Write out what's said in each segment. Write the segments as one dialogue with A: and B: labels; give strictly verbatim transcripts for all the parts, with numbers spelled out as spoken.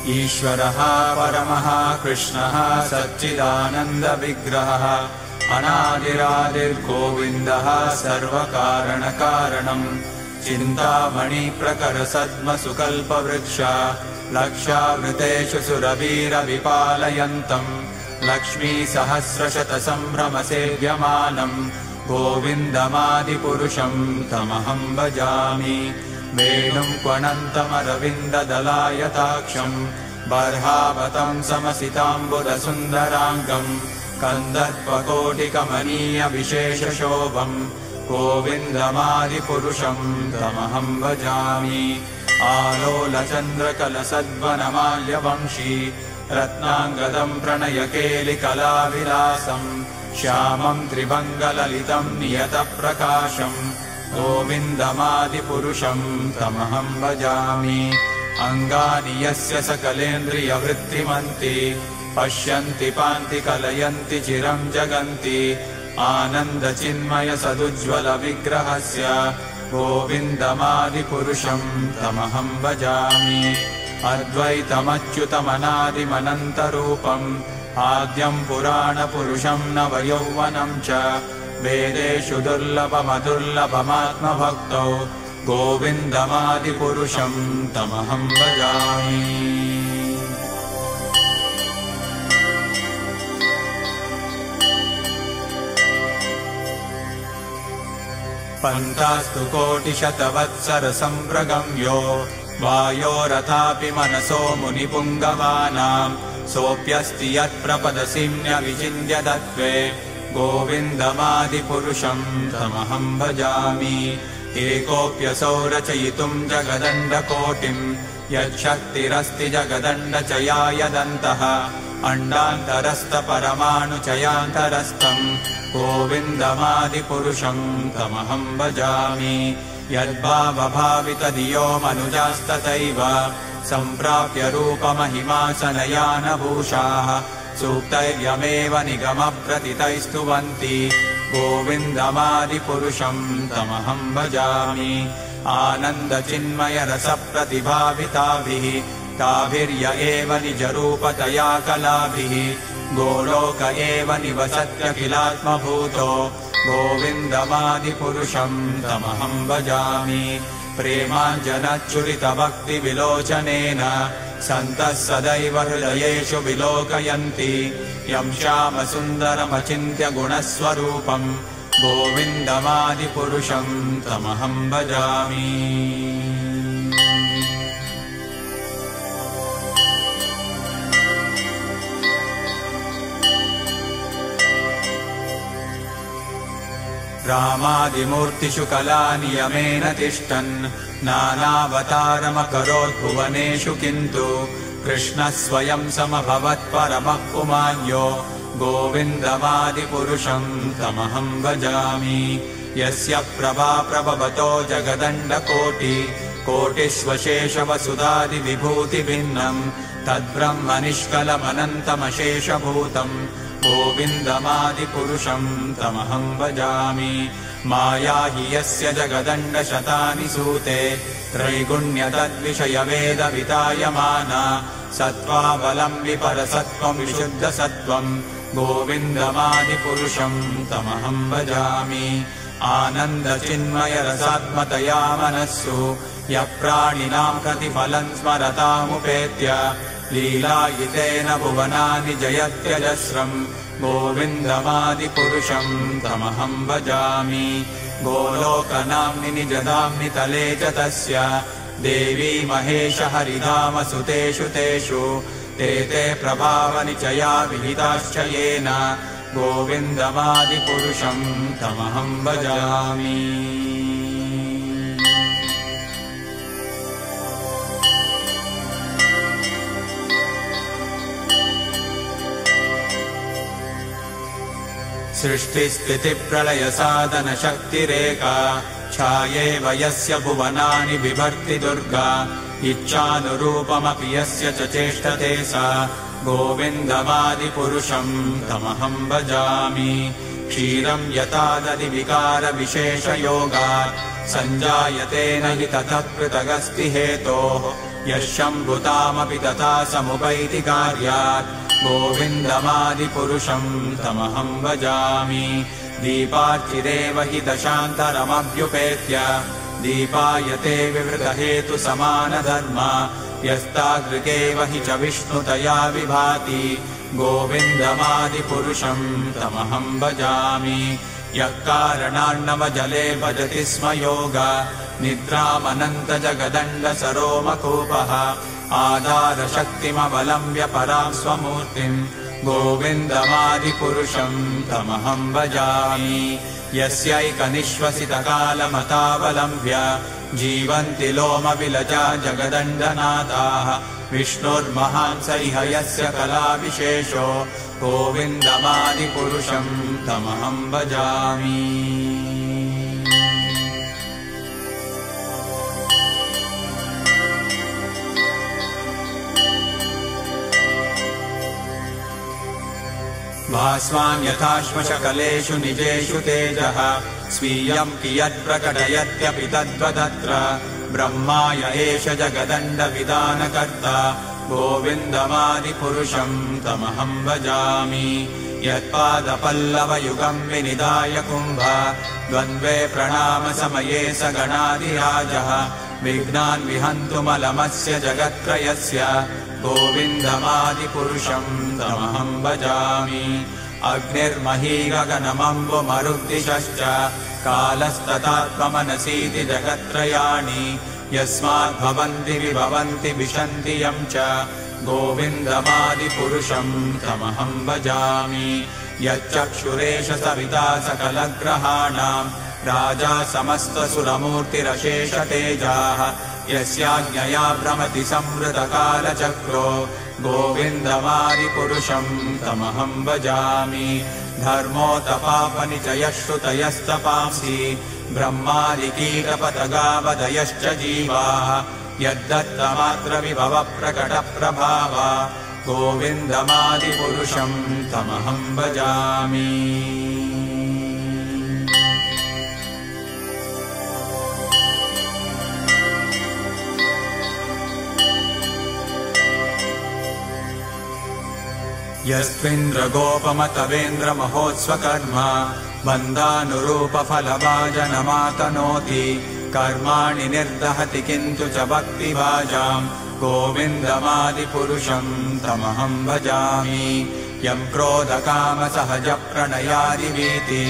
A: ईश्वरः परमः कृष्णः सच्चिदानन्दविग्रहः अनादिरादिर्गोविन्दः सर्वकारणकारणम् चिन्तामणिप्रकरसद्मसुकल्पवृक्ष लक्षावृतेषु सुरवीरविपालयन्तम् लक्ष्मीसहस्रशतसम्भ्रमसेव्यमानम् गोविन्दमादिपुरुषम् तमहम् भजामि। वेणुम् क्वणन्तमरविन्ददलायताक्षम् बर्हावतम् समसिताम्बुदसुन्दराङ्गम् कन्दर्पकोटिकमनीयविशेषशोभम् गोविन्दमादिपुरुषम् तमहम् भजामि। आलोलचन्द्रकलसद्वनमाल्यवंशी रत्नाङ्गदम् प्रणयकेलिकलाविलासम् श्यामम् त्रिभङ्गललितम् नियतप्रकाशम् गोविन्दमादिपुरुषम् तमहम् भजामि। अङ्गानि यस्य सकलेन्द्रियवृत्तिमन्ति पश्यन्ति पान्ति कलयन्ति चिरम् जगन्ति आनन्दचिन्मय सदुज्ज्वलविग्रहस्य गोविन्दमादिपुरुषम् तमहम् भजामि। अद्वैतमच्युतमनादिमनन्तरूपम् आद्यम् पुराणपुरुषम् नवयौवनम् च वेदेषु दुर्लभमदुर्लभमात्मभक्तौ गोविन्दमादिपुरुषम् तमहम् भजामि। पन्तास्तु कोटिशतवत्सरसम्प्रगम्यो वायोरथापि मनसो मुनिपुङ्गवानाम् सोऽप्यस्ति यत्प्रपदसिम्न्यविचिन्त्य तत्त्वे गोविन्दमादिपुरुषम् तमहम् भजामि। एकोऽप्यसौ रचयितुम् जगदण्डकोटिम् यच्छक्तिरस्ति जगदण्डचयायदन्तः अण्डान्तरस्थपरमाणुचयान्तरस्थम् गोविन्दमादिपुरुषम् तमहम् भजामि। यद्भावभावितधियो मनुजास्तथैव सम्प्राप्य रूपमहिमासनयानभूषाः सूक्तैर्यमेव निगमप्रतितैस्तुवन्ति गोविन्दमादिपुरुषम् तमहम् भजामि। आनन्दचिन्मयरसप्रतिभाविताभिः ताभिर्य एव निजरूपतया कलाभिः गोलोक एव निवसत्यखिलात्मभूतो गोविन्दमादिपुरुषम् तमहम् भजामि। प्रेमाञ्जनच्चुरितभक्तिविलोचनेन सन्तः सदैव हृदयेषु विलोकयन्ति यम् श्यामसुन्दरमचिन्त्य गुणस्वरूपम् गोविन्दमादिपुरुषम् तमहम् भजामि। रामादिमूर्तिषु कलानियमेन तिष्ठन् नानावतारमकरोद्भुवनेषु किन्तु कृष्णः स्वयं समभवत्परमः पुमान्यो गोविन्दमादिपुरुषम् तमहम् भजामि। यस्य प्रभा प्रभवतो जगदण्डकोटि कोटिष्वशेषवसुधादिविभूतिभिन्नम् तद्ब्रह्म निष्कलमनन्तमशेषभूतम् गोविन्दमादिपुरुषम् तमहम् भजामि। माया हि यस्य जगदण्डशतानि सूते त्रैगुण्यतद्विषयवेदवितायमाना सत्त्वाबलम् विपरसत्त्वम् विशुद्धसत्त्वम् गोविन्दमादिपुरुषम् तमहम् भजामि। आनन्दचिन्मयरसात्मतया मनस्सु यः प्राणिनाम् प्रतिफलम् स्मरतामुपेत्य लीलायितेन भुवनानि जयत्यजस्रम् गोविन्दमादिपुरुषम् तमहम् भजामि। गोलोकनाम्नि निजधाम्नि तले च तस्य देवी महेश हरिधामसुतेषु तेषु ते ते प्रभावनिचया विहिताश्च येन गोविन्दमादिपुरुषम् तमहम् भजामि। सृष्टिस्थितिप्रलयसाधनशक्तिरेका छायेव यस्य भुवनानि बिभर्ति दुर्गा इच्छानुरूपमपि यस्य च चेष्टते सा गोविन्दमादिपुरुषम् तमहम् भजामि। क्षीरम् यथा दधिविकारविशेषयोगात् सञ्जायते न हि ततः पृथगस्ति हेतोः यः शम्भुतामपि तथा समुपैति कार्यात् गोविन्दमादिपुरुषं तमहं भजामि। दीपार्चिदेव हि दशान्तरमभ्युपेत्य दीपायते विवृतहेतुसमानधर्मा यस्तादृगेव हि च विष्णुतया विभाति गोविन्दमादिपुरुषं तमहं भजामि। यः कारणान्नवजले भजति स्म योग निद्रामनन्तजगदण्डसरोमकूपः आधारशक्तिमवलम्ब्य परां स्वमूर्तिं गोविन्दमादिपुरुषं तमहं भजामि। यस्यैकनिश्वसितकालमतावलम्ब्य जीवन्ति लोमविलजा जगदण्डनाथाः विष्णुर्महान् स इह यस्य कलाविशेषो गोविन्दमादिपुरुषं तमहं भजामि। भास्वान् यथाश्मशकलेषु निजेषु तेजः स्वीयं कियत्प्रकटयत्यपि तद्वदत्र ब्रह्माय एष जगदण्डविधानकर्ता गोविन्दमादिपुरुषं तमहं भजामि। यत्पादपल्लवयुगं विनिधाय कुम्भ द्वन्द्वे प्रणामसमये स गणाधिराजः विघ्नान् विहन्तुमलमस्य जगत्त्रयस्य गोविन्दमादिपुरुषं तमहं भजामि। अग्निर्महीगगनमम्बुमरुद्दिशश्च कालस्तथात्ममनसीति जगत्त्रयाणि यस्माद्भवन्ति विभवन्ति विशन्ति यं च गोविन्दमादिपुरुषं तमहं भजामि। यच्चक्षुरेष सविता सकलग्रहाणां राजा समस्तसुरमूर्तिरशेषतेजाः यस्याज्ञया भ्रमति संवृतकालचक्रो गोविन्दमादिपुरुषं तमहं भजामि। धर्मोतपापनिचयः श्रुतयस्तपांसि ब्रह्मादिकीटपतगावदयश्च जीवाः यद्दत्तमात्रविभवप्रकटप्रभावा गोविन्दमादिपुरुषं तमहं भजामि। यस्त्विन्द्रगोपमतवेन्द्रमहोत्स्वकर्म बन्धानुरूपफलभाजनमातनोति कर्माणि निर्दहति किन्तु च भक्तिभाजां गोविन्दमादिपुरुषं तमहं भजामि। यं क्रोधकामसहजप्रणयादिवीति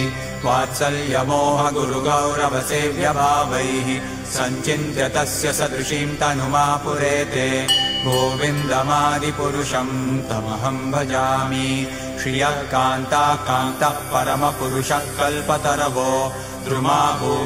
A: वात्सल्यमोहगुरुगौरवसेव्यभावैः सञ्चिन्त्य तस्य सदृशीं तनुमापुरेते गोविन्दमादिपुरुषं तमहं भजामि। श्रियः कान्ता कान्तः परमपुरुषः कल्पतरवो द्रुमा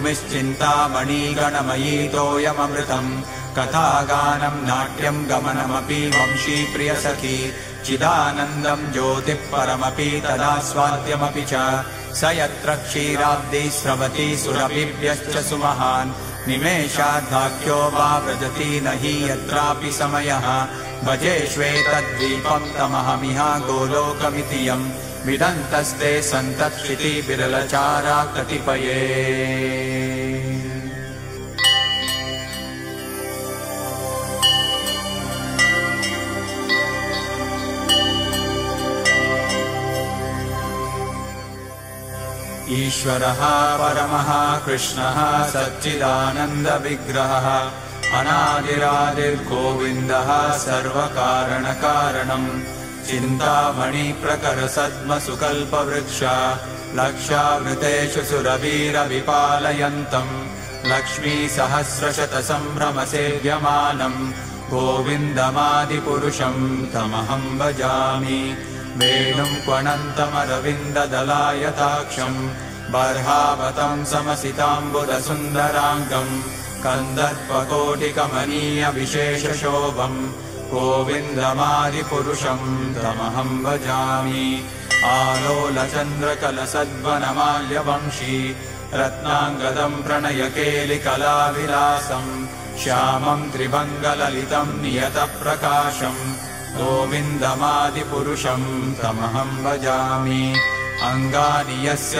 A: भूमिश्चिन्तामणिगणमयीतोऽयममृतं कथागानं नाट्यं गमनमपि वंशीप्रियसखी चिदानन्दं ज्योतिः परमपि तदास्वाद्यमपि च स यत्र क्षीराब्धिः स्रवति सुरभिभ्यश्च सुमहान् निमेषाद्वाक्यो वा व्रजति न हि यत्रापि समयः भजेष्वेतद्दीपं तमहमिह गोलोकमिति यं विदन्तस्ते सन्तत्क्षितिविरलचारा कतिपये। ईश्वरः परमः कृष्णः सच्चिदानन्दविग्रहः अनादिरादिर्गोविन्दः सर्वकारणकारणम् चिन्तामणिप्रकरसद्मसुकल्पवृक्ष लक्षावृतेषु सुरवीरविपालयन्तम् लक्ष्मीसहस्रशतसम्भ्रमसेव्यमानम् गोविन्दमादिपुरुषं तमहं भजामि। वेणुं क्वणन्तमरविन्ददलायताक्षं बर्हावतं समसिताम्बुदसुन्दराङ्गं कन्दर्पकोटिकमनीयविशेषशोभं गोविन्दमादिपुरुषं तमहं भजामि। आलोलचन्द्रकलसद्वनमाल्यवंशी रत्नाङ्गदं प्रणयकेलिकलाविलासं श्यामं त्रिभङ्गललितं नियतप्रकाशं गोविन्दमादिपुरुषं तमहं भजामि। अङ्गानि यस्य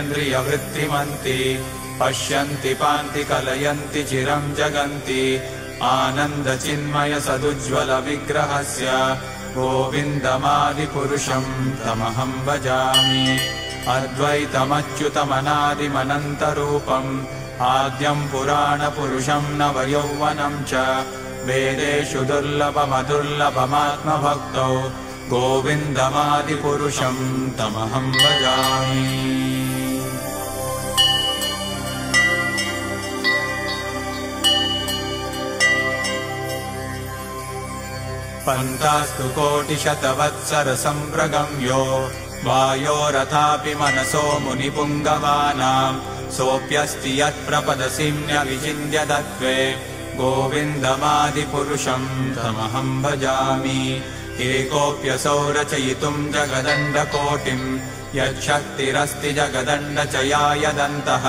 A: सकलेन्द्रियवृत्तिमन्ति पश्यन्ति पान्ति कलयन्ति चिरं जगन्ति आनन्दचिन्मय सदुज्ज्वल विग्रहस्य गोविन्दमादिपुरुषं तमहं भजामि। अद्वैतमच्युतमनादिमनन्तरूपम् आद्यं पुराणपुरुषं नवयौवनं च वेदेषु दुर्लभमदुर्लभमात्मभक्तौ गोविन्दमादिपुरुषं तमहं भजामि। पन्तास्तु कोटिशतवत्सरसम्प्रगम्यो वायोरथापि मनसो मुनिपुङ्गवानां सोऽप्यस्ति यत्प्रपदसिम्न्यविचिन्त्य तत्त्वे गोविन्दमादिपुरुषं तमहं भजामि। एकोऽप्यसौ रचयितुं जगदण्डकोटिं यच्छक्तिरस्ति जगदण्डचयायदन्तः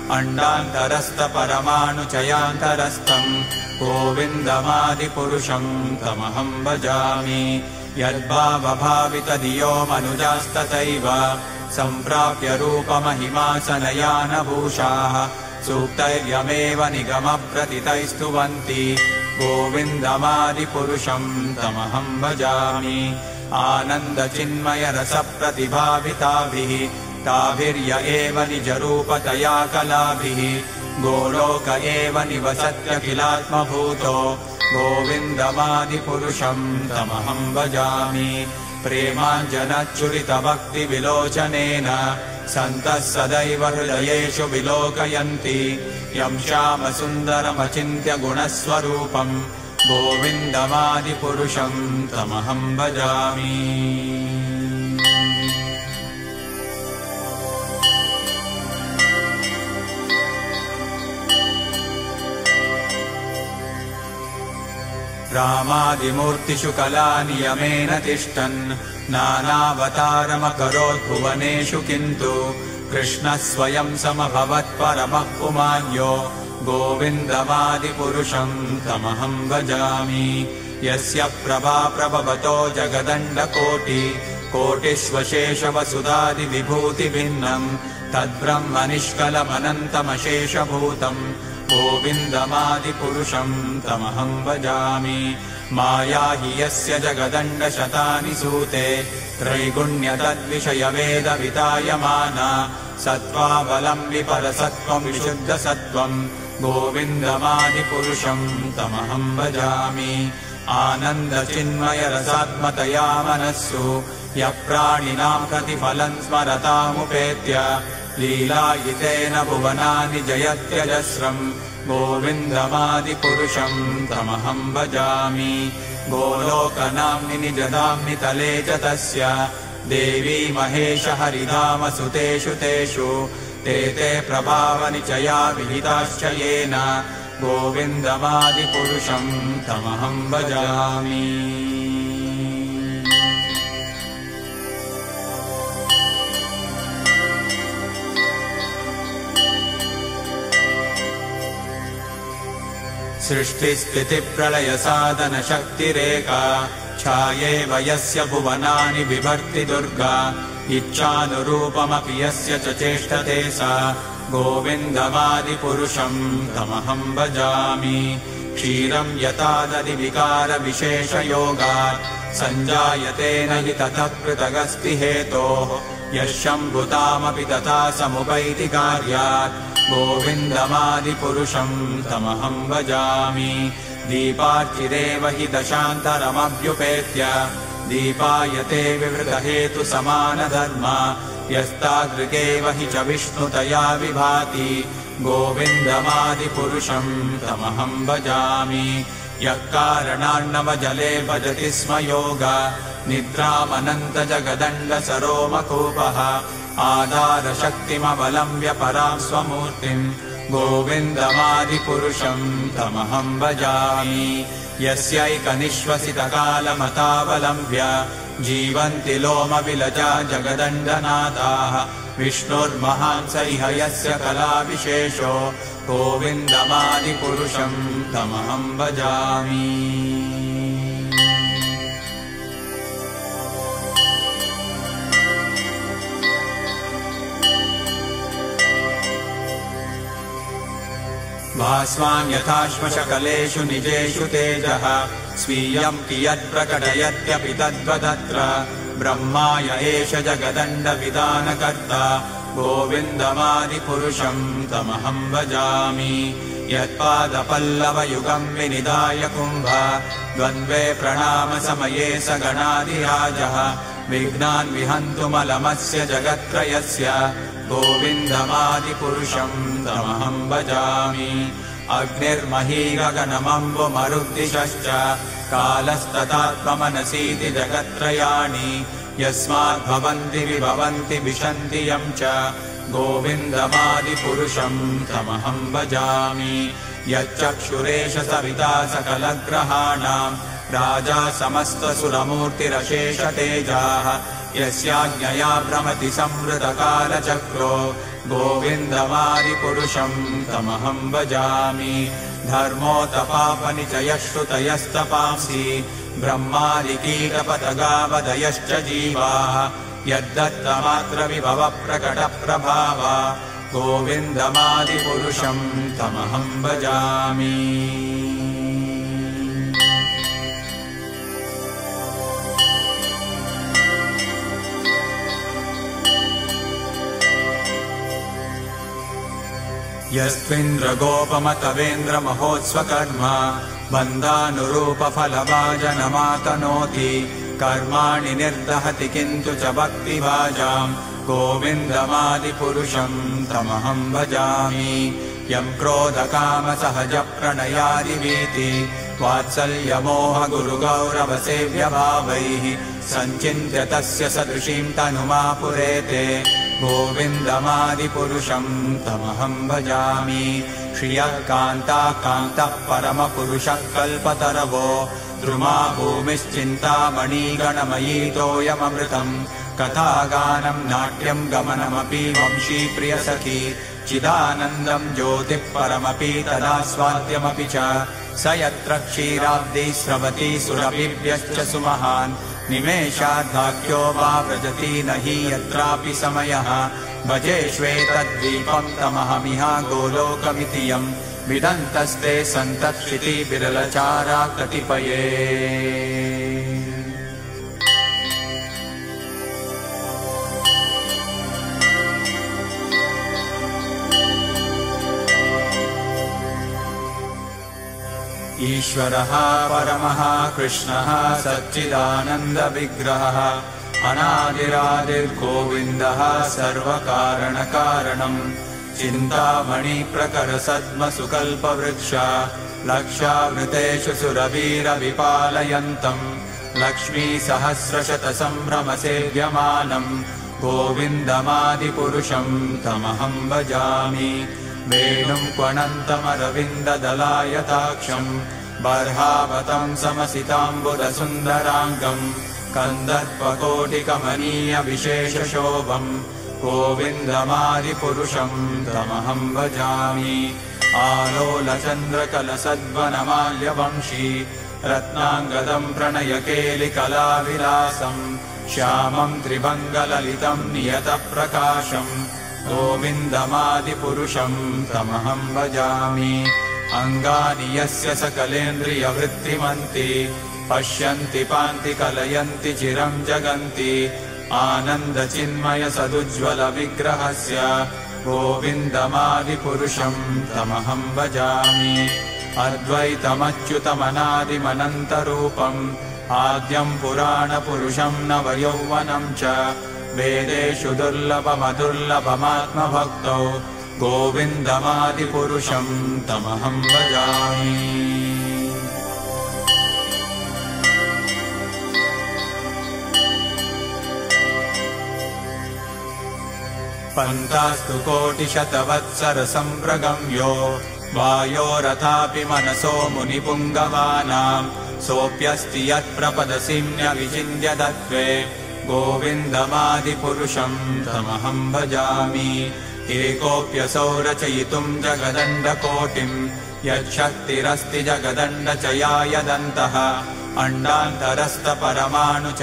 A: अण्डान्तरस्थपरमाणुचयान्तरस्थं गोविन्दमादिपुरुषं तमहं भजामि। यद्भावभावितधियो मनुजास्तथैव सम्प्राप्य रूपमहिमासनयानभूषाः सूक्तैर्यमेव निगमप्रतितैस्तुवन्ति गोविन्दमादिपुरुषं तमहं भजामि। आनन्दचिन्मयरसप्रतिभाविताभिः ताभिर्य एव निजरूपतया कलाभिः गोलोक एव निवसत्यखिलात्मभूतो गोविन्दमादिपुरुषं तमहं भजामि। प्रेमाञ्जनच्चुरितभक्तिविलोचनेन सन्तः सदैव हृदयेषु विलोकयन्ति यं श्यामसुन्दरमचिन्त्य गुणस्वरूपं गोविन्दमादिपुरुषं तमहं भजामि। रामादिमूर्तिषु कलानियमेन तिष्ठन् नानावतारमकरोत् भुवनेषु किन्तु कृष्णः स्वयं समभवत् परमः पुमान्यो गोविन्दमादिपुरुषं तमहं भजामि। यस्य प्रभा प्रभवतो जगदण्डकोटि कोटिष्वशेषवसुधादिविभूतिभिन्नं तद्ब्रह्म निष्कलमनन्तमशेषभूतं गोविन्दमादिपुरुषं तमहं भजामि। माया हि यस्य जगदण्डशतानि सूते त्रैगुण्यतद्विषयवेदवितायमाना सत्त्वावलम्बिपरसत्त्वं विशुद्धसत्त्वं गोविन्दमादिपुरुषं तमहं भजामि। आनन्दचिन्मयरसात्मतया मनस्सु यः प्राणिनां प्रतिफलं स्मरतामुपेत्य लीलायितेन भुवनानि जयत्यजस्रं गोविन्दमादिपुरुषं तमहं भजामि। गोलोकनाम्नि निजधाम्नि तले च तस्य देवी महेश हरिधामसुतेषु तेषु ते ते प्रभावनिचया विहिताश्च येन गोविन्दमादिपुरुषं तमहं भजामि। सृष्टिस्थितिप्रलयसाधनशक्तिरेका छायेव यस्य भुवनानि बिभर्ति दुर्गा इच्छानुरूपमपि यस्य च चेष्टते सा गोविन्दमादिपुरुषं तमहं भजामि। क्षीरं यथा दधिविकारविशेषयोगात् सञ्जायते न हि ततः पृथगस्ति हेतोः यः शम्भुतामपि तथा समुपैति कार्यात् गोविन्दमादिपुरुषं तमहं भजामि। दीपार्चिरेव हि दशान्तरमभ्युपेत्य दीपायते विवृतहेतुसमानधर्मा यस्तादृगेव हि च विष्णुतया विभाति गोविन्दमादिपुरुषं तमहं भजामि। यः कारणान्नवजले भजति स्म योगा निद्रामनन्तजगदण्डसरोमकूपः आधारशक्तिमवलम्ब्य परां स्वमूर्तिं गोविन्दमादिपुरुषं तमहं भजामि। यस्यैकनिश्वसितकालमतावलम्ब्य जीवन्ति लोमविलजा जगदण्डनाथाः विष्णुर्महान् स इह यस्य कलाविशेषो गोविन्दमादिपुरुषं तमहं भजामि। भास्वान् यथाश्वशकलेषु निजेषु तेजः स्वीयं कियत्प्रकटयत्यपि तद्वदत्र ब्रह्माय एष जगदण्डविधानकर्ता गोविन्दमादिपुरुषं तमहं भजामि यत्पादपल्लवयुगं विनिधाय कुम्भ द्वन्द्वे प्रणामसमये स गणाधिराजः विघ्नान् विहन्तुमलमस्य जगत्त्रयस्य गोविन्दमादिपुरुषं तमहं भजामि अग्निर्मही गगनमम्बुमरुद्दिशश्च कालस्तथात्ममनसीति जगत्त्रयाणि यस्माद्भवन्ति विभवन्ति विशन्ति यं च गोविन्दमादिपुरुषं तमहं भजामि यच्चक्षुरेष सविता सकलग्रहाणां राजा समस्तसुरमूर्तिरशेषतेजाः यस्याज्ञया भ्रमति संवृतकालचक्रो गोविन्दमादिपुरुषं तमहं भजामि धर्मोतपापनिचयः श्रुतयस्तपांसि ब्रह्मादिकीटपतगावदयश्च जीवाः यद्दत्तमात्रविभवप्रकटप्रभावा गोविन्दमादिपुरुषं तमहं भजामि यस्त्विन्द्रगोपमतवेन्द्रमहोत्स्वकर्म बन्धानुरूपफलभाजनमातनोति कर्माणि निर्दहति किन्तु च भक्तिभाजां गोविन्दमादिपुरुषं तमहं भजामि यं क्रोधकामसहजप्रणयादिवीति वात्सल्यमोहगुरुगौरवसेव्यभावैः सञ्चिन्त्य तस्य सदृशीं तनुमापुरेते गोविन्दमादिपुरुषं तमहं भजामि श्रियः कान्ताकान्तः परमपुरुषः कल्पतरवो द्रुमा भूमिश्चिन्तामणिगणमयीतोऽयममृतम् कथागानं नाट्यं गमनमपि वंशी प्रियसखी चिदानन्दं ज्योतिः परमपि तदास्वाद्यमपि च स यत्र क्षीराब्धिः स्रवति सुरभिभ्यश्च सुमहान् निमेषाद्वाक्यो वा व्रजति न हि यत्रापि समयः भजेष्वेतद्दीपं तमहमिह गोलोकमिति यं विदन्तस्ते सन्तक्षिति विरलचारा कतिपये ईश्वरः परमः कृष्णः सच्चिदानन्दविग्रहः अनादिरादिर्गोविन्दः सर्वकारणकारणम् चिन्तामणिप्रकरसद्मसुकल्पवृक्ष लक्षावृतेषु सुरवीरविपालयन्तम् लक्ष्मीसहस्रशतसम्भ्रमसेव्यमानम् गोविन्दमादिपुरुषं तमहं भजामि वेणुं क्वणन्तमरविन्ददलायताक्षम् बर्हावतं समसिताम्बुदसुन्दराङ्गम् कन्दर्पकोटिकमनीयविशेषशोभम् गोविन्दमादिपुरुषं तमहं भजामि आलोलचन्द्रकलसद्वनमाल्यवंशी रत्नाङ्गदं प्रणयकेलिकलाविलासम् श्यामं त्रिभङ्गललितं नियतप्रकाशम् गोविन्दमादिपुरुषं तमहं भजामि अङ्गानि यस्य सकलेन्द्रियवृत्तिमन्ति पश्यन्ति पान्ति कलयन्ति चिरं जगन्ति आनन्दचिन्मयसदुज्ज्वलविग्रहस्य गोविन्दमादिपुरुषं तमहं भजामि अद्वैतमच्युतमनादिमनन्तरूपम् आद्यं पुराणपुरुषं नवयौवनं च वेदेषु दुर्लभमदुर्लभमात्मभक्तौ गोविन्दमादिपुरुषं तमहं भजामि पन्तास्तु कोटिशतवत्सरसम्प्रगम्यो वायोरथापि मनसो मुनिपुङ्गवानां सोऽप्यस्ति यत्प्रपदसिम्न्यविचिन्त्य तत्त्वे गोविन्दमादिपुरुषं तमहं भजामि एकोऽप्यसौ रचयितुं जगदण्डकोटिं यच्छक्तिरस्ति जगदण्डचयायदन्तः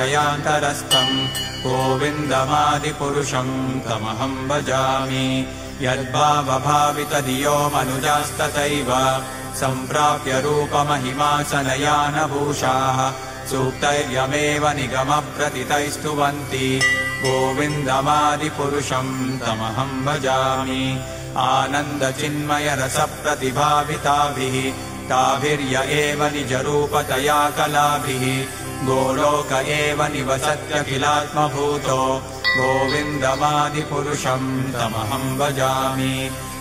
A: अण्डान्तरस्थपरमाणुचयान्तरस्थं गोविन्दमादिपुरुषं तमहं भजामि यद्भावभावितधियो मनुजास्तथैव सम्प्राप्य रूपमहिमासनयानभूषाः सूक्तैर्यमेव निगमप्रतितैस्तुवन्ति गोविन्दमादिपुरुषं तमहं भजामि आनन्दचिन्मयरसप्रतिभाविताभिः ताभिर्य एव निजरूपतया कलाभिः गोलोक एव निवसत्यखिलात्मभूतो गोविन्दमादिपुरुषं तमहं भजामि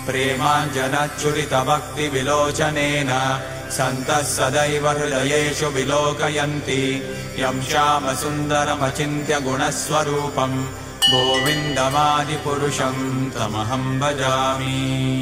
A: प्रेमाञ्जनच्चुरितभक्तिविलोचनेन सन्तः सदैव हृदयेषु विलोकयन्ति यं श्यामसुन्दरमचिन्त्य गुणस्वरूपं गोविन्दमादिपुरुषं तमहं भजामि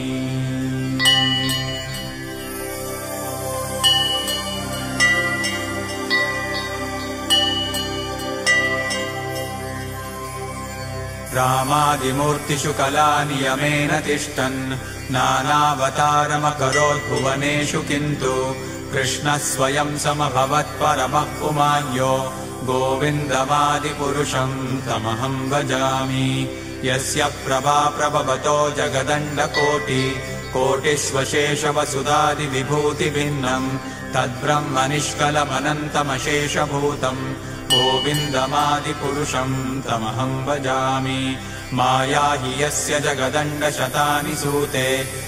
A: रामादिमूर्तिषु कलानियमेन तिष्ठन् नानावतारमकरोत् भुवनेषु किन्तु कृष्णः स्वयं समभवत्परमः पुमान्यो गोविन्दमादिपुरुषं तमहं भजामि यस्य प्रभा प्रभवतो जगदण्डकोटि कोटिष्वशेषवसुधादिविभूतिभिन्नं तद्ब्रह्म निष्कलमनन्तमशेषभूतम् गोविन्दमादिपुरुषं तमहं भजामि माया हि यस्य जगदण्डशतानि सूते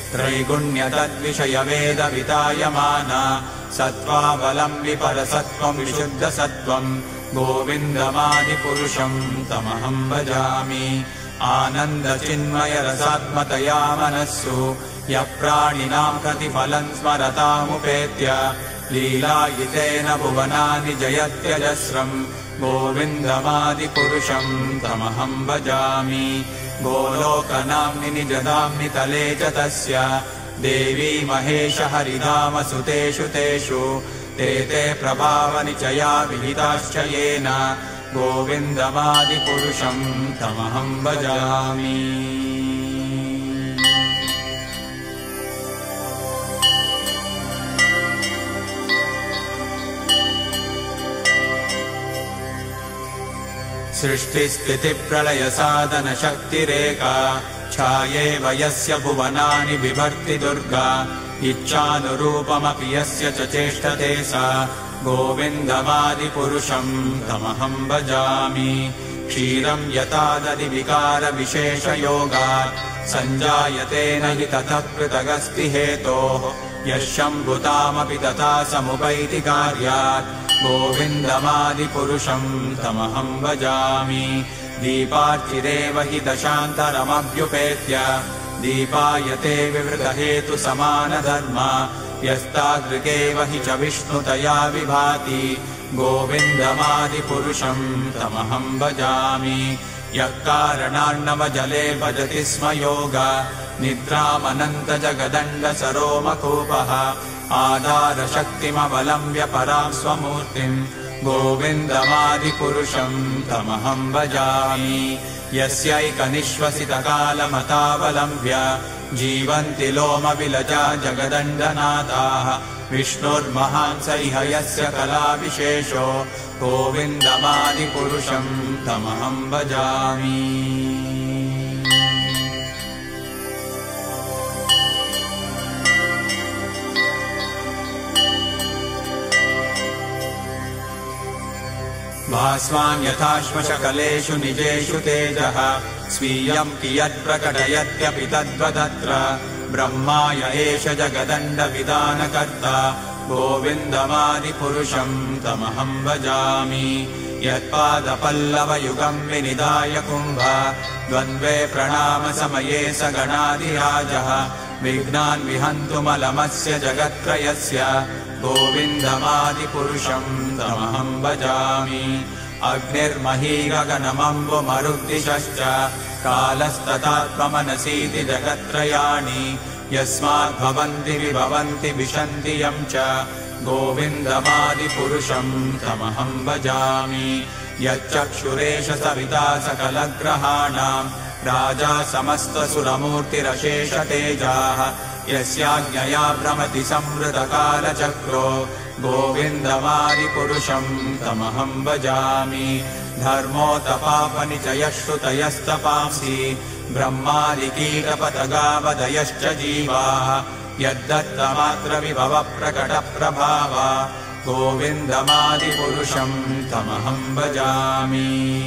A: त्रैगुण्यतद्विषयवेदवितायमाना सत्त्वावलम्बिपरसत्त्वं विशुद्धसत्त्वं गोविन्दमादिपुरुषं तमहं भजामि आनन्दचिन्मयरसात्मतया मनस्सु यः प्राणिनां प्रतिफलं स्मरतामुपेत्य लीलायितेन भुवनानि जयत्यजस्रं गोविन्दमादिपुरुषं तमहं भजामि गोलोकनाम्नि निजधाम्नि तले च तस्य देवी महेश हरिधामसुतेषु तेषु ते ते प्रभावनिचया विहिताश्च येन गोविन्दमादिपुरुषं तमहं भजामि सृष्टिस्थितिप्रलयसाधनशक्तिरेका छायेव यस्य भुवनानि बिभर्ति दुर्गा इच्छानुरूपमपि यस्य च चेष्टते सा गोविन्दमादिपुरुषं तमहं भजामि क्षीरं यथा दधिविकारविशेषयोगात् सञ्जायते न हि ततः पृथगस्ति हेतोः यः शम्भुतामपि तथा समुपैति कार्यात् गोविन्दमादिपुरुषं तमहं भजामि दीपार्चिरेव हि दशान्तरमभ्युपेत्य दीपायते विवृतहेतुसमानधर्मा यस्तादृगेव हि च विष्णुतया विभाति गोविन्दमादिपुरुषं तमहं भजामि यः कारणार्णवजले भजति स्म योगा निद्रामनन्तजगदण्डसरोमकूपः आधारशक्तिमवलम्ब्य परां स्वमूर्तिं गोविन्दमादिपुरुषं तमहं भजामि यस्यैकनिश्वसितकालमतावलम्ब्य जीवन्ति लोमविलजा जगदण्डनाथाः विष्णुर्महांस इह यस्य कलाविशेषो गोविन्दमादिपुरुषं तमहं भजामि भास्वान् यथाश्मशकलेषु निजेषु तेजः स्वीयं कियत्प्रकटयत्यपि तद्वदत्र ब्रह्माय एष जगदण्डविधानकर्ता गोविन्दमादिपुरुषं तमहं भजामि यत्पादपल्लवयुगं विनिधाय कुम्भ द्वन्द्वे प्रणामसमये स गणाधिराजः विघ्नान् विहन्तुमलमस्य जगत्त्रयस्य गोविन्दमादिपुरुषं तमहं भजामि अग्निर्मही गगनमम्बुमरुद्दिशश्च कालस्तथात्ममनसीति जगत्त्रयाणि यस्माद्भवन्ति विभवन्ति विशन्ति यं च गोविन्दमादिपुरुषं तमहं भजामि यच्चक्षुरेश सविता सकलग्रहाणां राजा समस्तसुरमूर्तिरशेषतेजाः यस्याज्ञया भ्रमति संवृतकालचक्रो गोविन्दमादिपुरुषं तमहं भजामि धर्मोतपापनि च यश्रुतयस्तपांसि ब्रह्मादिकीटपतगावदयश्च जीवाः यद्दत्तमात्रविभवप्रकटप्रभावा गोविन्दमादिपुरुषं तमहं भजामि।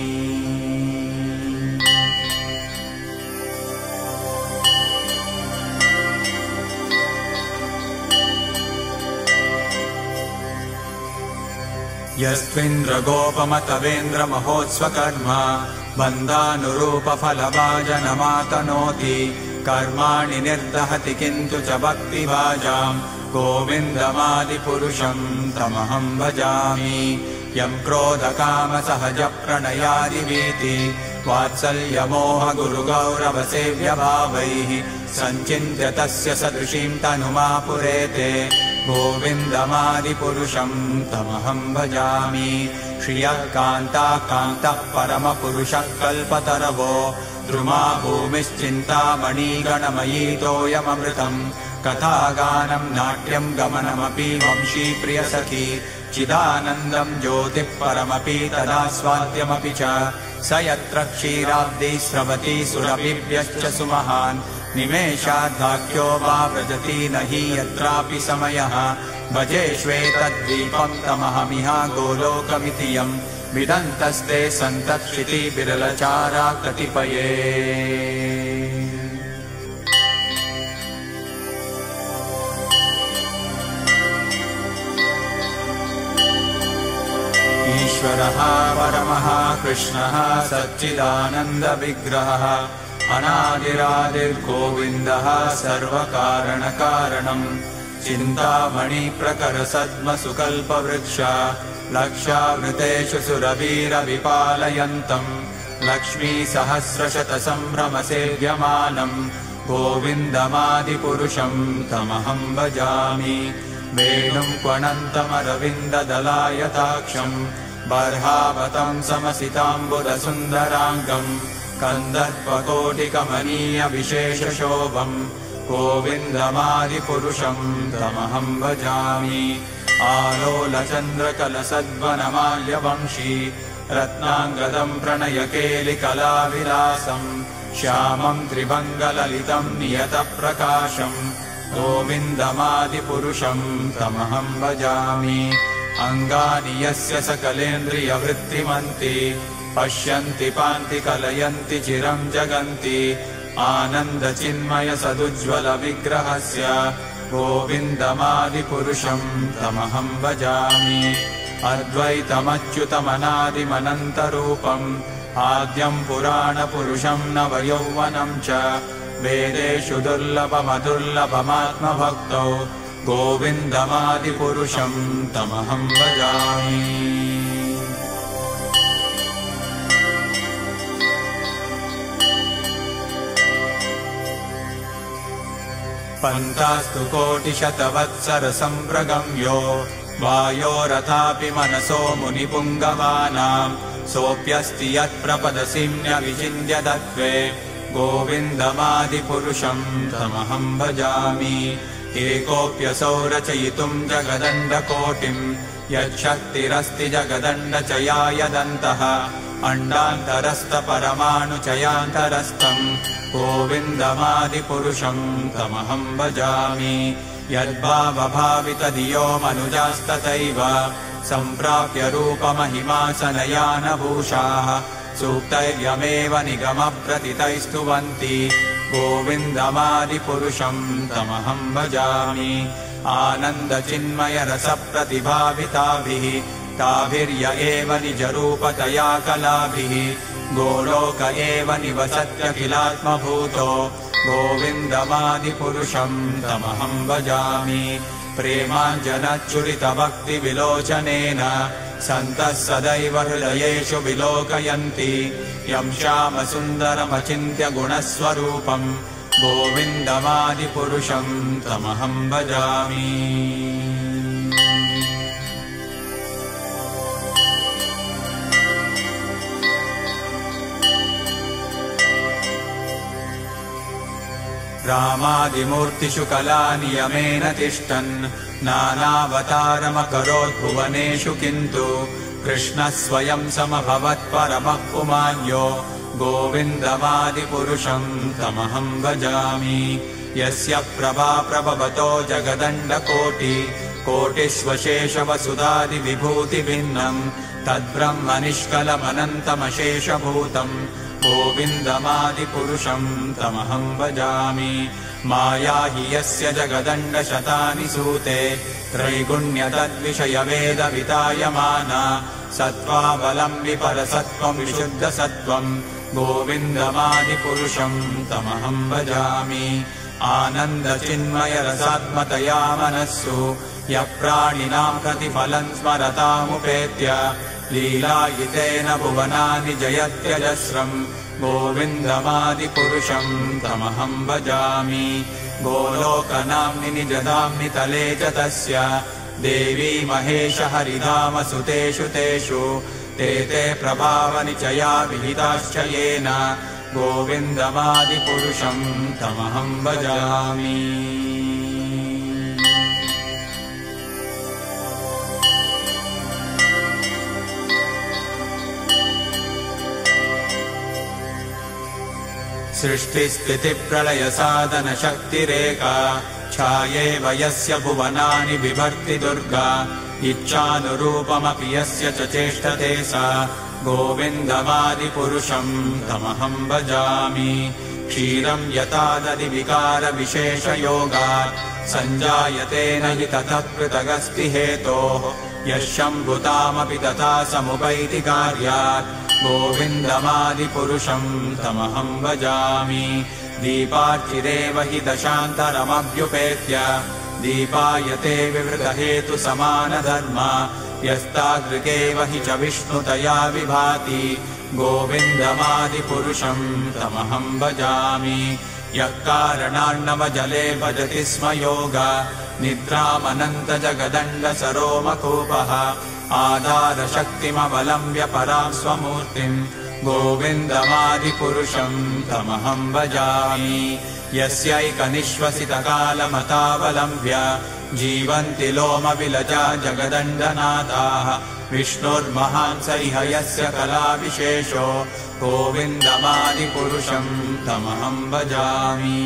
A: यस्त्विन्द्रगोपमतवेन्द्रमहोत्स्वकर्म बन्धानुरूपफलभाजनमातनोति कर्माणि निर्दहति किन्तु च भक्तिभाजाम् गोविन्दमादिपुरुषं तमहं भजामि। यं क्रोधकामसहजप्रणयादिवीति वात्सल्यमोहगुरुगौरवसेव्यभावैः सञ्चिन्त्य तस्य सदृशीं तनुमापुरेते गोविन्दमादिपुरुषं तमहं भजामि। श्रियः कान्ता कान्तः परमपुरुषः कल्पतरवो द्रुमा भूमिश्चिन्तामणिगणमयीतोऽयममृतम् कथागानं नाट्यं गमनमपि वंशी प्रियसखी चिदानन्दं ज्योतिः परमपि तदास्वाद्यमपि च स यत्र क्षीराब्दी स्रवति सुरभिभ्यश्च सुमहान् निमेषाद्वाक्यो वा व्रजति न हि यत्रापि समयः भजे श्वेतद्वीपं तमहमिह गोलोकमिति यं विदन्तस्ते सन्तक्षिति बिरलचारा कतिपये। ईश्वरः परमः कृष्णः सच्चिदानन्दविग्रहः अनादिरादिर्गोविन्दः सर्वकारणकारणम् चिन्तामणिप्रकरसद्मसुकल्पवृक्ष लक्षावृतेषु सुरवीरविपालयन्तम् लक्ष्मीसहस्रशतसम्भ्रमसेव्यमानम् गोविन्दमादिपुरुषं तमहं भजामि। वेणुं क्वणन्तमरविन्ददलायताक्षम् बर्हावतं समसिताम्बुदसुन्दराङ्गम् कन्दर्पकोटिकमनीयविशेषशोभम् गोविन्दमादिपुरुषं तमहं भजामि। आलोलचन्द्रकलसद्वनमाल्यवंशी रत्नाङ्गदं प्रणयकेलिकलाविलासम् श्यामं त्रिभङ्गललितं नियतप्रकाशम् गोविन्दमादिपुरुषं तमहं भजामि। अङ्गानि यस्य सकलेन्द्रियवृत्तिमन्ति पश्यन्ति पान्ति कलयन्ति चिरं जगन्ति आनन्दचिन्मयसदुज्ज्वलविग्रहस्य गोविन्दमादिपुरुषं तमहं भजामि। अद्वैतमच्युतमनादिमनन्तरूपम् आद्यं पुराणपुरुषं नवयौवनं च वेदेषु दुर्लभमदुर्लभमात्मभक्तौ गोविन्दमादिपुरुषं तमहं भजामि। पन्तास्तु कोटिशतवत्सरसम्प्रगम्यो वायोरथापि मनसो मुनिपुङ्गवानां सोऽप्यस्ति यत्प्रपदसिम्न्यविचिन्त्य तत्त्वे गोविन्दमादिपुरुषं तमहं भजामि। एकोऽप्यसौ रचयितुं जगदण्डकोटिं यच्छक्तिरस्ति जगदण्डचयायदन्तः अण्डान्तरस्थपरमाणुचयान्तरस्थं गोविन्दमादिपुरुषं तमहं भजामि। यद्भावभावितधियो मनुजास्तथैव सम्प्राप्य रूपमहिमासनयानभूषाः सूक्तैर्यमेव निगमप्रतितैस्तुवन्ति गोविन्दमादिपुरुषं तमहं भजामि। आनन्दचिन्मयरसप्रतिभाविताभिः ताभिर्य एव निजरूपतया कलाभिः गोलोक एव निवसत्यखिलात्मभूतो गोविन्दमादिपुरुषं तमहं भजामि। प्रेमाञ्जनच्चुरितभक्तिविलोचनेन सन्तः सदैव हृदयेषु विलोकयन्ति यं श्यामसुन्दरमचिन्त्य गुणस्वरूपम् गोविन्दमादिपुरुषं तमहं भजामि। रामादिमूर्तिषु कलानियमेन तिष्ठन् नानावतारमकरोत् भुवनेषु किन्तु कृष्णः स्वयं समभवत्परमः पुमान्यो गोविन्दमादिपुरुषं तमहं भजामि। यस्य प्रभा प्रभवतो जगदण्डकोटि कोटिष्वशेषवसुधादिविभूतिभिन्नम् तद्ब्रह्म निष्कलमनन्तमशेषभूतम् गोविन्दमादिपुरुषं तमहं भजामि। माया हि यस्य जगदण्डशतानि सूते त्रैगुण्यतद्विषयवेदवितायमाना सत्त्वाबलं विपरसत्त्वं विशुद्धसत्त्वं गोविन्दमादिपुरुषं तमहं भजामि। आनन्दचिन्मयरसात्मतया मनस्सु यः प्राणिनां प्रतिफलं स्मरतामुपेत्य लीलायितेन भुवनानि जयत्यजस्रं गोविन्दमादिपुरुषं तमहं भजामि। गोलोकनाम्नि निजधाम्नि तले च तस्य देवी महेश हरिधामसुतेषु तेषु ते ते प्रभावनिचया विहिताश्च येन गोविन्दमादिपुरुषं तमहं भजामि। सृष्टिस्थितिप्रलयसाधनशक्तिरेका छायेव यस्य भुवनानि बिभर्ति दुर्गा इच्छानुरूपमपि यस्य च चेष्टते सा गोविन्दमादिपुरुषं तमहं भजामि। क्षीरं यथा दधिविकारविशेषयोगात् सञ्जायते न हि ततः पृथगस्ति हेतोः यः शम्भुतामपि तथा समुपैति कार्यात् गोविन्दमादिपुरुषं तमहं भजामि। दीपार्चिरेव हि दशान्तरमभ्युपेत्य दीपायते विवृतहेतुसमानधर्मा यस्तादृगेव हि च विष्णुतया विभाति गोविन्दमादिपुरुषं तमहं भजामि। यः कारणान्नवजले भजति स्म योगा निद्रामनन्तजगदण्डसरोमकूपः आधारशक्तिमवलम्ब्य परां स्वमूर्तिम् गोविन्दमादिपुरुषं तमहं भजामि। यस्यैकनिश्वसितकालमतावलम्ब्य जीवन्ति लोमविलजा जगदण्डनाथाः विष्णुर्महांस इह यस्य कलाविशेषो गोविन्दमादिपुरुषं तमहं भजामि।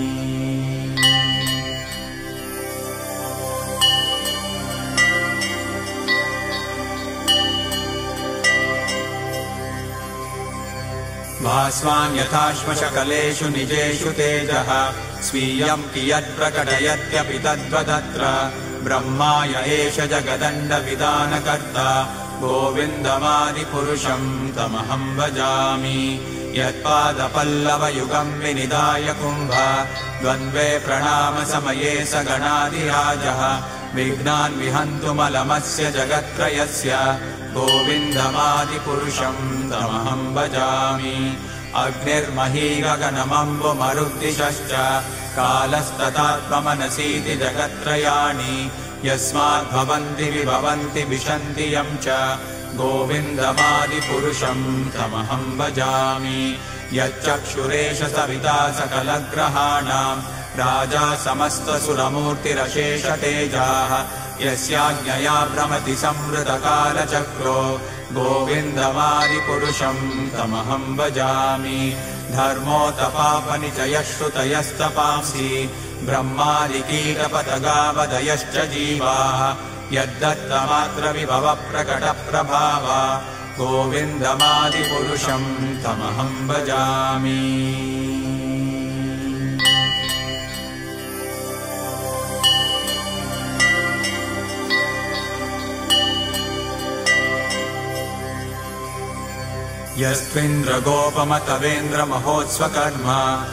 A: भास्वान् यथाश्वशकलेषु निजेषु तेजः स्वीयं कियत्प्रकटयत्यपि तद्वदत्र ब्रह्माय एष जगदण्डविधानकर्ता गोविन्दमादिपुरुषं तमहं भजामि। यत्पादपल्लवयुगं विनिधाय कुम्भ द्वन्द्वे प्रणामसमये स गणाधिराजः विघ्नान् विहन्तुमलमस्य जगत्त्रयस्य गोविन्दमादिपुरुषं तमहं भजामि। अग्निर्मही गगनमम्बुमरुद्दिशश्च कालस्तथात्ममनसीति जगत्त्रयाणि यस्माद्भवन्ति विभवन्ति विशन्ति यं च गोविन्दमादिपुरुषं तमहं भजामि। यच्चक्षुरेश सविता सकलग्रहाणां राजा समस्तसुरमूर्तिरशेषतेजाः यस्याज्ञया भ्रमति संवृतकालचक्रो गोविन्दमादिपुरुषं तमहं भजामि। धर्मोतपापनिचयः श्रुतयस्तपांसि ब्रह्मादिकीटपतगावदयश्च जीवाः यद्दत्तमात्रविभवप्रकटप्रभावा गोविन्दमादिपुरुषं तमहं भजामि। यस्त्विन्द्रगोपमतवेन्द्रमहोत्स्वकर्म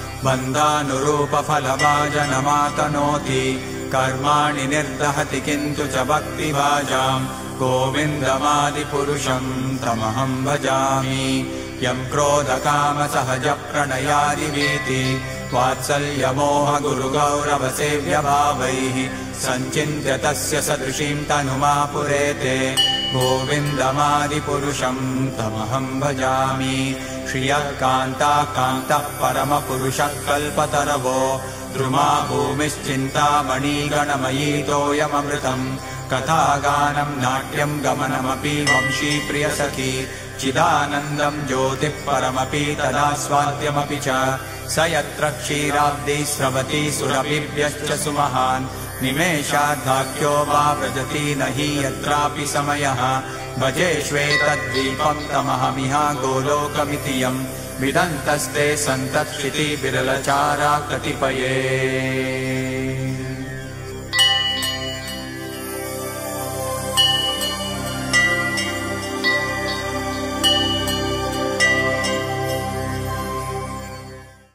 A: बन्धानुरूपफलभाजनमातनोति कर्माणि निर्दहति किन्तु च भक्तिभाजां गोविन्दमादिपुरुषं तमहं भजामि। यं क्रोधकामसहजप्रणयादिवीति वात्सल्यमोहगुरुगौरवसेव्यभावैः सञ्चिन्त्य तस्य सदृशीं तनुमापुरेते गोविन्दमादिपुरुषं तमहं भजामि। श्रियः कान्ताः कान्तः परमपुरुषः कल्पतरवो द्रुमा भूमिश्चिन्तामणिगणमयी तोयममृतम् कथागानं नाट्यं गमनमपि वंशी प्रियसखी चिदानन्दं ज्योतिः परमपि तदास्वाद्यमपि च स यत्र क्षीराब्दी स्रवति सुरभिभ्यश्च सुमहान् निमेषाद्धाख्यो वा व्रजति न हि यत्रापि समयः भजेष्वेतद्वीपं तमहमिह गोलोकमिति यम् विदन्तस्ते सन्तत्क्षिति विरलचारा कतिपये।